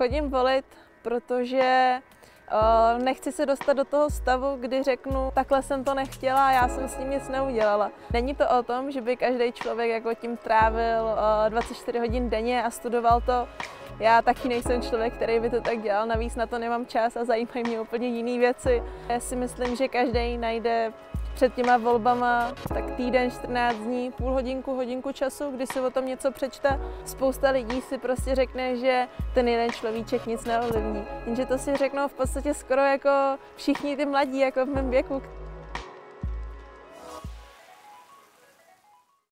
Chodím volit, protože nechci se dostat do toho stavu, kdy řeknu, takhle jsem to nechtěla a já jsem s tím nic neudělala. Není to o tom, že by každý člověk jako tím trávil 24 hodin denně a studoval to. Já taky nejsem člověk, který by to tak dělal, navíc na to nemám čas a zajímají mě úplně jiné věci. Já si myslím, že každý najde před těma volbama tak týden, 14 dní, půl hodinku, hodinku času, kdy si o tom něco přečte. Spousta lidí si prostě řekne, že ten jeden človíček nic neovlivní. Jenže to si řeknou v podstatě skoro jako všichni ty mladí, jako v mém věku.